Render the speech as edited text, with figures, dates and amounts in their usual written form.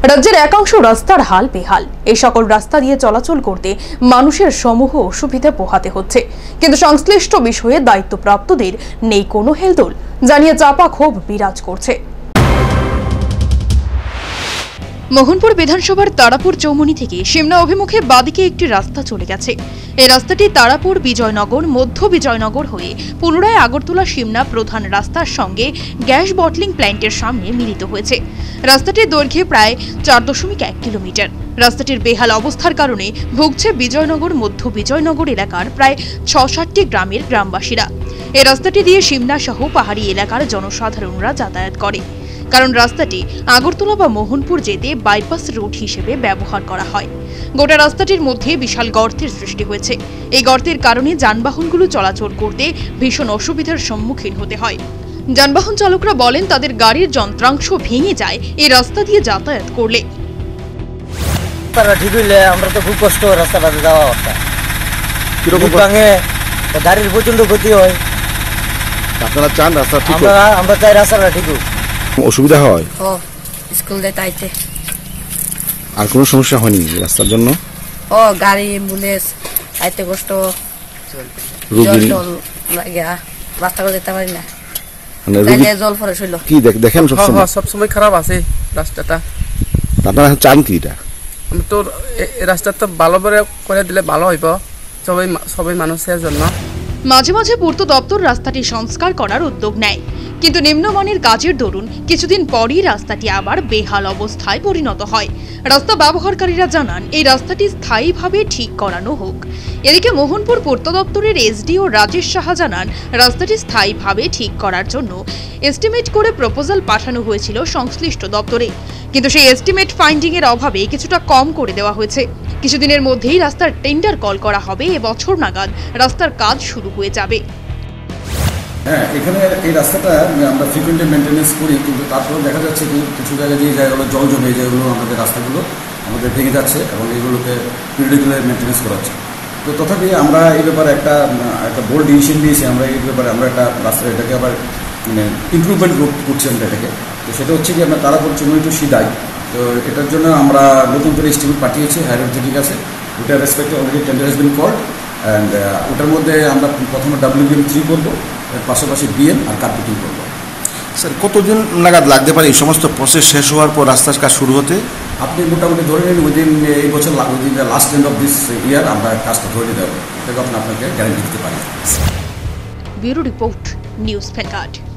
রাজ্যের একাংশ রাস্তার হাল বেহাল। এই সকল রাস্তা দিয়ে চলাচল করতে মানুষের সমূহ অসুবিধা পোহাতে হচ্ছে, কিন্তু সংশ্লিষ্ট বিষয়ে দায়িত্বপ্রাপ্তদের নেই কোনো হেলদোল, জানিয়ে চাপা ক্ষোভ বিরাজ করছে। মোহনপুর বিধানসভার তারাপুর চৌমুহনী থেকে সিমনা অভিমুখে বাদিকে একটি রাস্তা চলে গেছে। এই রাস্তাটি তারাপুর, বিজয়নগর, মধ্য বিজয়নগর হয়ে পুনরায় আগরতলা সিমনা প্রধান রাস্তার সঙ্গে গ্যাস বটলিং প্ল্যান্টের সামনে মিলিত হয়েছে। রাস্তাটির দৈর্ঘ্যে প্রায় 4.1 কিলোমিটার। রাস্তাটির বেহাল অবস্থার কারণে ভুগছে বিজয়নগর, মধ্য বিজয়নগর এলাকার প্রায় 6-7টি গ্রামের গ্রামবাসীরা। এই রাস্তাটি দিয়ে সিমনা সহ পাহাড়ি এলাকার জনসাধারণরা যাতায়াত করে, কারণ রাস্তাটি আগরতলা বা মোহনপুর যেতে বাইপাস রুট হিসেবে ব্যবহার করা হয়। গোটা রাস্তাটির মধ্যে বিশাল গর্তের সৃষ্টি হয়েছে। এই গর্তের কারণে যানবাহনগুলো চলাচল করতে ভীষণ অসুবিধার সম্মুখীন হতে হয়। যানবাহন চালকরা বলেন, তাদের গাড়ির যন্ত্রাংশ ভেঙে যায় এই রাস্তা দিয়ে যাতায়াত করলে। ঠিক হইলে আমরা তো খুব কষ্ট রাস্তাটাতে যাওয়া আসা, গাড়ির প্রচন্ড ক্ষতি হয়। আপনারা চান রাস্তা ঠিক? আমরা চাই রাস্তাটা ঠিক হোক। অসুবিধা হয়? স্কুল যেতে আইতে। আর কোনো সমস্যা হয়নি রাস্তার জন্য? গাড়ি অ্যাম্বুলেন্স আইতে কষ্ট, রাস্তা করে যেতে পারি না, জল ফরেস হইল। কি দেখেন সবসময় খারাপ আছে রাস্তাটা। আপনারা চান কি এটা? আমি তো রাস্তাটা ভালো করে দিলে ভালো হইব সবাই মানুষের জন্য। মাঝে মাঝে পূর্ত দপ্তর রাস্তাটি সংস্কার করার উদ্যোগ নেয়, কিন্তু নিম্নমানের কাজের দরুন কিছুদিন পরই রাস্তাটি আবার বেহাল অবস্থায় পরিণত হয়। রাস্তা ব্যবহারকারীরা জানান, এই রাস্তাটি স্থায়ীভাবে ঠিক করানো হোক। এদিকে মোহনপুর পূর্ত দপ্তরের এসডিও রাজেশ সাহা জানান, রাস্তাটি স্থায়ীভাবে ঠিক করার জন্য এস্টিমেট করে প্রপোজাল পাঠানো হয়েছিল সংশ্লিষ্ট দপ্তরে, কিন্তু সেই এস্টিমেট ফাইন্ডিং এর অভাবে কিছুটা কম করে দেওয়া হয়েছে। কিছুদিনের মধ্যেই রাস্তার টেন্ডার কল করা হবে, এবছর নাগাদ রাস্তার কাজ শুরু হয়ে যাবে। হ্যাঁ, এখানে এই রাস্তাটা আমরা ফ্রিকুয়েন্টলি মেনটেন্যান্স করি, কিন্তু তারপরে দেখা যাচ্ছে কি কিছু জায়গায় যে জায়গাগুলো জল জমে, যেগুলো আমাদের রাস্তাগুলো আমাদের ভেঙে যাচ্ছে এবং এগুলোকে পিরিয়ডিক্যালি মেনটেন্যান্স করা হচ্ছে। তো তথাপি আমরা এই ব্যাপারে একটা বোল্ড ডিসিশন নিয়েছি। আমরা এই ব্যাপারে আমরা একটা রাস্তা এটাকে আবার ইমপ্রুভমেন্ট করছি আমরা এটাকে। তো সেটা হচ্ছে কি আমরা তারাপুর চৌমুহনী টু সিদাই, তো এটার জন্য আমরা নতুন করে এস্টিমেট পাঠিয়েছি হায়ার অথরিটির কাছে। ওটার রেসপেক্টে already tender has been called, and ওটার মধ্যে আমরা প্রথমে WBM 3 করবো, এর পাশাপাশি BM আর কার্পেটিং করবো। স্যার, কতদিন নাগাদ লাগতে পারে এই সমস্ত প্রসেস শেষ হওয়ার পর রাস্তার কাজ শুরু হতে? আপনি মোটামুটি ধরে নিন উইদিন এই বছর, within the last end of this year আমরা কাজটা ধরে নিতে হবে। এটাকে আপনাকে গ্যারান্টি দিতে পারি। Bureau report, News vanguard.